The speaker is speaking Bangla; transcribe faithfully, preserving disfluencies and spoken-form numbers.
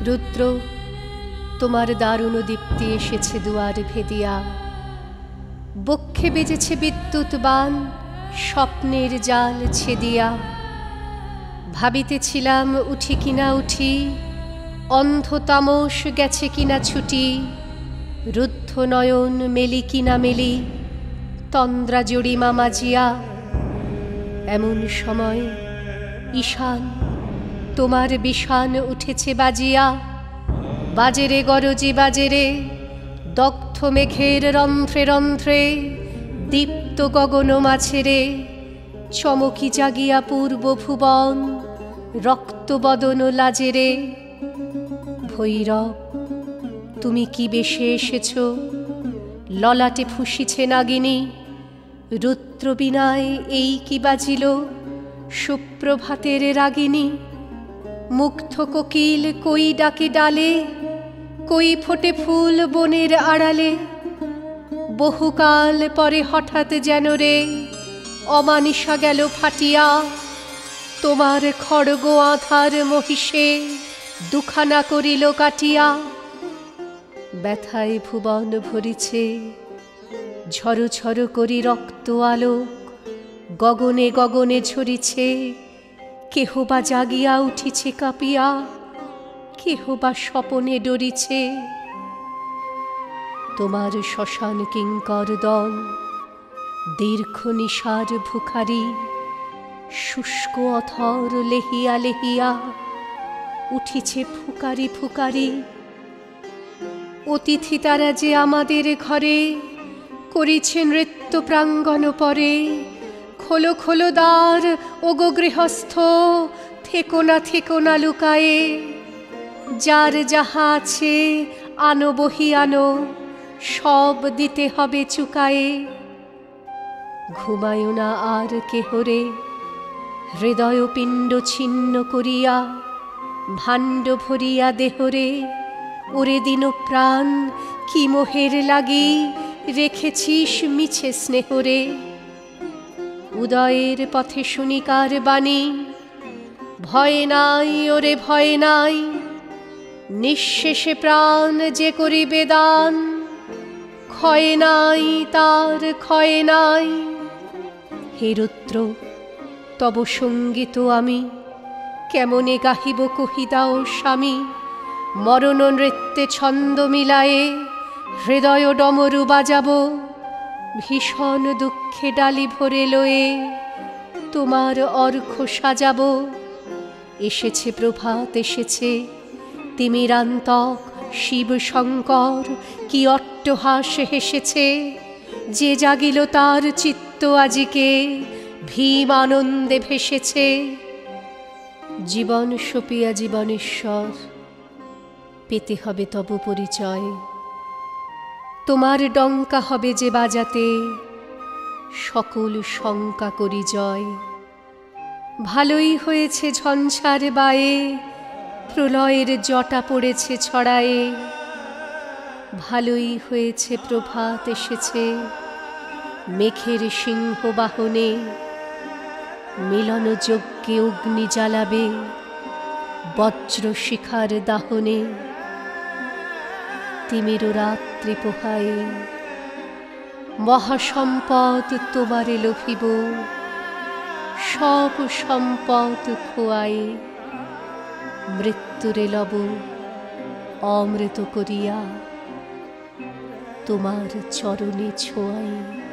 রুদ্র, তোমার দারুণ দীপ্তি এসেছে দুয়ার ভেদিয়া, বক্ষে বেজেছে বিদ্যুৎ বাণ, স্বপ্নের জাল ছেদিয়া। ভাবিতেছিলাম উঠি কিনা উঠি, অন্ধ তামস গেছে কিনা ছুটি, রুদ্ধ নয়ন মেলি কিনা মেলি, তন্দ্রা জড়িমা মাজিয়া। এমন সময় ঈশান, তোমার বিষান উঠেছে বাজিয়া। বাজেরে গরজি বাজেরে, দগ্ধ মেঘের রন্ধ্রে রন্ধ্রে, দীপ্ত গগন মাছেরে, চমকি জাগিয়া পূর্ব ভুবন, রক্তবদন লাজেরে। ভৈরব, তুমি কি বেশে এসেছ? ললাটে ফুঁসিছে নাগিনী, রুদ্র বিনায় এই কি বাজিল, সুপ্রভাতের রাগিনী। মুগ্ধ কোকিল কই ডাকে ডালে, কই ফোটে ফুল বনের আড়ালে। বহুকাল পরে হঠাৎ যেন রে অমানিসা গেল ফাটিয়া, তোমার খড়গ আধার মহিষে দুখানা করিল কাটিয়া। ব্যথায় ভুবন ভরিছে, ঝরো ঝরো করি রক্ত আলোক, গগনে গগনে ঝরিছে। কেহ বা জাগিয়া উঠিছে কাঁপিয়া, কেহ বা স্বপনে ডরিছে। তোমার শ্মশান কিঙ্কর দল, দীর্ঘ নিশার ভুখারি, শুষ্ক অথর লেহিয়া লেহিয়া উঠিছে ফুকারি ফুকারি। অতিথি তারা যে আমাদের ঘরে, করিছে নৃত্য প্রাঙ্গণ পরে। খোলো খোলো দ্বার ওগো গৃহস্থ, থেকো না থেকো না লুকায়ে। যার যাহা আছে আনো বহি আনো, সব দিতে হবে চুকায়ে। ঘুমায়ো না আর কেহরে, হৃদয় পিণ্ড ছিন্ন করিয়া, ভাণ্ড ভরিয়া দেহরে। ওরে দিন প্রাণ, কি মোহের লাগি রেখেছিস মিছে স্নেহরে। উদয়ের পথে শুনিকার বাণী, ভয় নাই ওরে ভয় নাই। নিঃশেষে প্রাণ যে করিবে দান, ক্ষয় নাই তার ক্ষয় নাই। হে রুদ্র, তব সঙ্গীত আমি কেমনে গাহিব কহি দাও স্বামী। মরণ নৃত্যে ছন্দ মিলায়ে, হৃদয় ডমরু বাজাব। ভীষণ দুঃখে ডালি ভরে লয়ে, তোমার অর্ঘ্য সাজাব। এসেছে প্রভাত এসেছে, তিমিরান্তক শিব শঙ্কর কি অট্টহাস হেসেছে। যে জাগিল তার চিত্ত আজিকে, ভীম আনন্দে ভেসেছে। জীবন সপিয়া জীবনেশ্বর, পেতে হবে তব পরিচয়। তোমার ডঙ্কা হবে যে বাজাতে, সকল শঙ্কা করি জয়। ভালোই হয়েছে ঝঞ্ঝার বায়ে, প্রলয়ের জটা পড়েছে ছড়ায়ে। ভালোই হয়েছে প্রভাত এসেছে, মেঘের সিংহ বাহনে। মিলন যজ্ঞে অগ্নি জ্বালাবে, বজ্র শিখার দাহনে। তিমির রাত্রি পোহায়ে, মহাসম্পদ তোমারে লোভিব। সব সম্পদ খোয়ায়ে, মৃত্যুরে লব অমৃত করিয়া, তোমার চরণে ছোঁয়ায়ে।